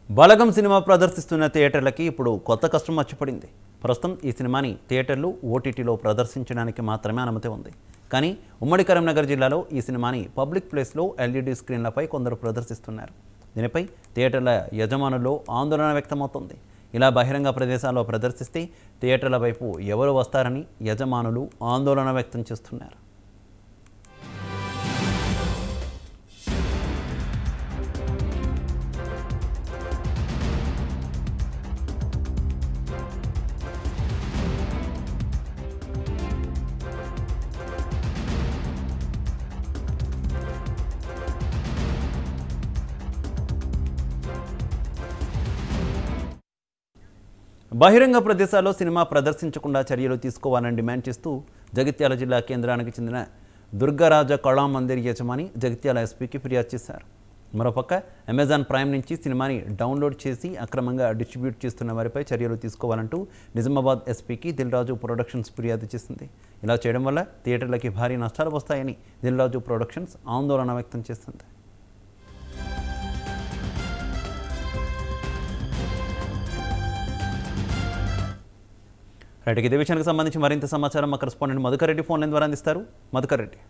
బలగం cinema ప్రదర్శిస్తున్న థియేటర్లకి ఇప్పుడు కొత్త కష్టం వచ్చిపడింది. ప్రస్తుతం ఈ సినిమాని థియేటర్లు ఓటీటీలో ప్రదర్శించడానికి మాత్రమే అనుమతి ఉంది. కానీ ఉమ్మడి కరీంనగర్ జిల్లాలో ఈ సినిమాని పబ్లిక్ ప్లేస్లో ఎల్ఈడి స్క్రీన్లపై కొందరు ప్రదర్శిస్తున్నారు. దీనిపై థియేటర్ల యజమానుల్లో ఆందోళన వ్యక్తమవుతోంది. ఇలా బహిరంగ ప్రదేశాల్లో ప్రదర్శిస్తే థియేటర్ల వైపు ఎవరు వస్తారని యజమానులు ఆందోళన వ్యక్తం చేస్తున్నారు. బహిరంగ ప్రదేశాల్లో సినిమా ప్రదర్శించకుండా చర్యలు తీసుకోవాలని డిమాండ్ చేస్తూ జగిత్యాల జిల్లా కేంద్రానికి చెందిన దుర్గారాజ కళామందిర్ యజమాని జగిత్యాల ఎస్పీకి ఫిర్యాదు చేశారు. మరోపక్క అమెజాన్ ప్రైమ్ నుంచి సినిమాని డౌన్లోడ్ చేసి అక్రమంగా డిస్ట్రిబ్యూట్ చేస్తున్న వారిపై చర్యలు తీసుకోవాలంటూ నిజామాబాద్ ఎస్పీకి దిల్రాజు ప్రొడక్షన్స్ ఫిర్యాదు చేసింది. ఇలా చేయడం వల్ల థియేటర్లకి భారీ నష్టాలు వస్తాయని దిల్రాజు ప్రొడక్షన్స్ ఆందోళన వ్యక్తం చేస్తుంది. రైట్, ఇదే విషయానికి సంబంధించి మరింత సమాచారం మా correspondent Madhukar Reddy phone line ద్వారా అందిస్తారు. మధుకర్ రెడ్డి.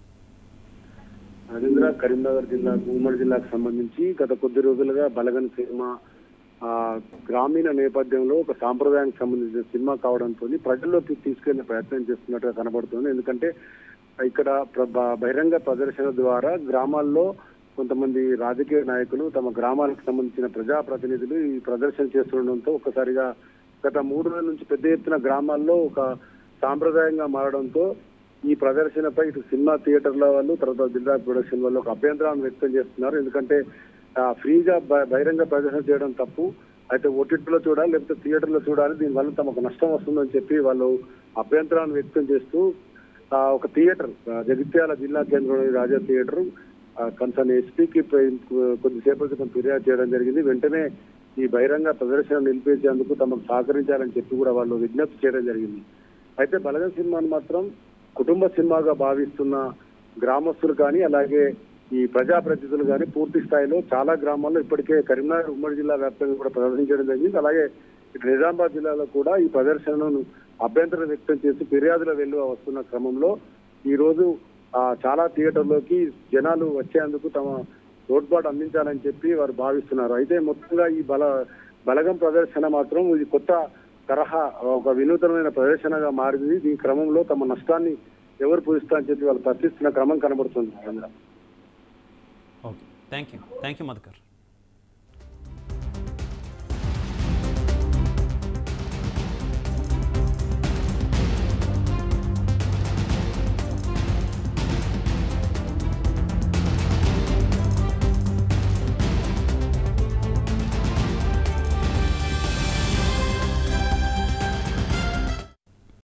కరీంనగర్ జిల్లా ఉమ్మడి జిల్లాకు సంబంధించి గత కొద్ది రోజులుగా బలగన్ సినిమా గ్రామీణ నేపథ్యంలో ఒక సాంప్రదాయానికి సంబంధించిన సినిమా కావడంతో ప్రజల్లోకి తీసుకెళ్లే ప్రయత్నం చేస్తున్నట్టుగా కనబడుతుంది. ఎందుకంటే ఇక్కడ బహిరంగ ప్రదర్శన ద్వారా గ్రామాల్లో కొంతమంది రాజకీయ నాయకులు తమ గ్రామాలకు సంబంధించిన ప్రజాప్రతినిధులు ఈ ప్రదర్శన చేస్తుండడంతో ఒక్కసారిగా గత 3 రోజుల నుంచి పెద్ద ఎత్తున గ్రామాల్లో ఒక సాంప్రదాయంగా మారడంతో ఈ ప్రదర్శనపై ఇటు సినిమా థియేటర్ల వాళ్ళు తర్వాత జిల్లా ప్రొడక్షన్ వాళ్ళు ఒక అభ్యంతరాన్ని వ్యక్తం చేస్తున్నారు. ఎందుకంటే ఫ్రీగా బహిరంగ ప్రదర్శన చేయడం తప్పు, అయితే ఓటీటీలో చూడాలి లేకపోతే థియేటర్లో చూడాలి, దీనివల్ల తమకు నష్టం వస్తుందని చెప్పి వాళ్ళు అభ్యంతరాన్ని వ్యక్తం చేస్తూ ఒక థియేటర్ జగిత్యాల జిల్లా కేంద్రంలోని రాజా థియేటర్ కన్సర్న్ ఎస్పీకి కొద్దిసేపటి క్రితం ఫిర్యాదు చేయడం జరిగింది. వెంటనే ఈ బహిరంగ ప్రదర్శన నిలిపేసేందుకు తమకు సహకరించాలని చెప్పి కూడా వాళ్ళు విజ్ఞప్తి చేయడం జరిగింది. అయితే బలగం సినిమాను మాత్రం కుటుంబ సినిమాగా భావిస్తున్న గ్రామస్తులు కానీ అలాగే ఈ ప్రజాప్రతినిధులు కానీ పూర్తి స్థాయిలో చాలా గ్రామాల్లో ఇప్పటికే కరీంనగర్ ఉమ్మడి జిల్లా వ్యాప్తంగా కూడా ప్రదర్శించడం జరిగింది. అలాగే ఇటు నిజామాబాద్ జిల్లాలో కూడా ఈ ప్రదర్శనను అభ్యంతరం వ్యక్తం చేసి ఫిర్యాదుల వెలువ వస్తున్న క్రమంలో ఈ రోజు చాలా థియేటర్లోకి జనాలు వచ్చేందుకు తమ తోడ్పాటు అందించాలని చెప్పి వారు భావిస్తున్నారు. అయితే మొత్తంగా ఈ బలగం ప్రదర్శన మాత్రం ఇది కొత్త తరహా ఒక వినూతనమైన ప్రదర్శనగా మారింది. ఈ క్రమంలో తమ నష్టాన్ని ఎవరు పూజిస్తారని చెప్పి వాళ్ళు ప్రశ్నిస్తున్న క్రమం కనబడుతుంది. Okay, thank you Madhukar.